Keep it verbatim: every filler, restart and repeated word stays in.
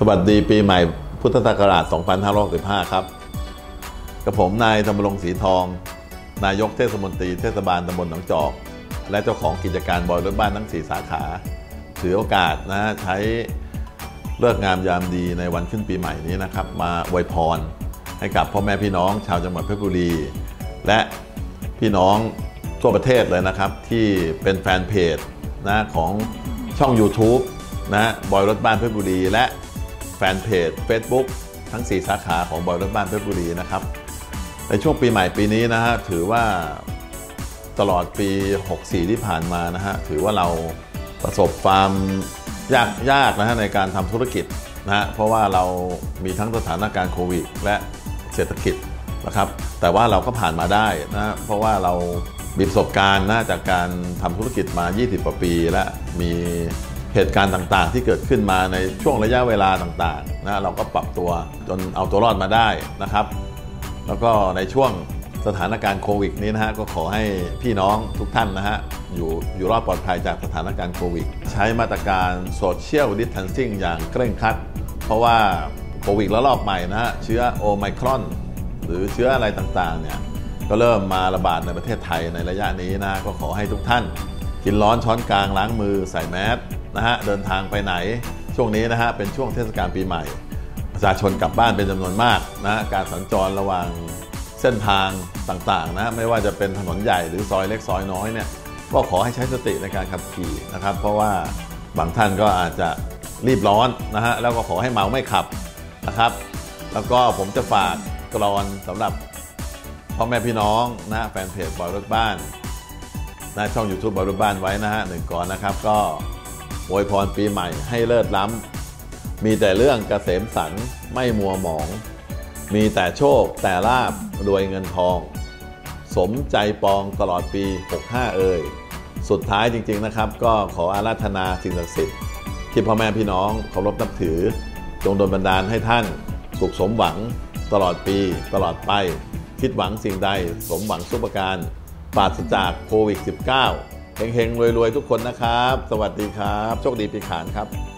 สวัสดีปีใหม่พุทธศักราช สองพันห้าร้อยหกสิบห้า ครับกับผมนายธรรมรงค์ศรีทองนายกเทศมนตรีเทศบาลตำบลหนองจอกและเจ้าของกิจการบอยรถบ้านทั้งสี่สาขาถือโอกาสนะใช้เลิกงามยามดีในวันขึ้นปีใหม่นี้นะครับมาอวยพรให้กับพ่อแม่พี่น้องชาวจังหวัดเพชรบุรีและพี่น้องทั่วประเทศเลยนะครับที่เป็นแฟนเพจนะของช่อง ยูทูบ นะบอยรถบ้านเพชรบุรีและแฟนเพจ เฟซบุ๊ก ทั้งสี่สาขาของบอยรถบ้านเพชรบุรีนะครับในช่วงปีใหม่ปีนี้นะฮะถือว่าตลอดปีหกสี่ที่ผ่านมานะฮะถือว่าเราประสบความยากยากนะฮะในการทำธุรกิจนะฮะเพราะว่าเรามีทั้งสถานการณ์โควิดและเศรษฐกิจนะครับแต่ว่าเราก็ผ่านมาได้นะเพราะว่าเรามีประสบการณ์นะจากการทำธุรกิจมายี่สิบกว่าปีและมีเหตุการณ์ต่างๆที่เกิดขึ้นมาในช่วงระยะเวลาต่างๆนะเราก็ปรับตัวจนเอาตัวรอดมาได้นะครับแล้วก็ในช่วงสถานการณ์โควิดนี้นะฮะก็ขอให้พี่น้องทุกท่านนะฮะอยู่อยู่รอดปลอดภัยจากสถานการณ์โควิดใช้มาตรการโซเชียลดิสแทนซิ่งอย่างเคร่งครัดเพราะว่าโควิดระลอกใหม่นะฮะเชื้อโอไมครอนหรือเชื้ออะไรต่างๆเนี่ยก็เริ่มมาระบาดในประเทศไทยในระยะนี้นะก็ขอให้ทุกท่านกินร้อนช้อนกลางล้างมือใส่แมสนะฮะเดินทางไปไหนช่วงนี้นะฮะเป็นช่วงเทศกาลปีใหม่ประชาชนกลับบ้านเป็นจำนวนมากนะการสัญจรระหว่างเส้นทางต่างๆนะไม่ว่าจะเป็นถนนใหญ่หรือซอยเล็กซอยน้อยเนี่ยก็ขอให้ใช้สติในการขับขี่นะครับเพราะว่าบางท่านก็อาจจะรีบร้อนนะฮะแล้วก็ขอให้เมาไม่ขับนะครับแล้วก็ผมจะฝากกลอนสำหรับพ่อแม่พี่น้องนะแฟนเพจบอยรถบ้านนะช่อง ยูทูบ บอยรถบ้านไว้นะฮะหนึ่งก่อนนะครับก็อวยพรปีใหม่ให้เลิศล้ำมีแต่เรื่องเกษมสันต์ไม่มัวหมองมีแต่โชคแต่ลาภรวยเงินทองสมใจปองตลอดปีหกห้าเอ่ยสุดท้ายจริงๆนะครับก็ขออาราธนาสิ่งศักดิ์สิทธิ์ที่พ่อแม่พี่น้องเคารพนับถือจงดลบันดาลให้ท่านสุขสมหวังตลอดปีตลอดไปคิดหวังสิ่งใดสมหวังทุกประการปราศจากโควิด สิบเก้า เฮงๆรวยๆทุกคนนะครับสวัสดีครับโชคดีปีขานครับ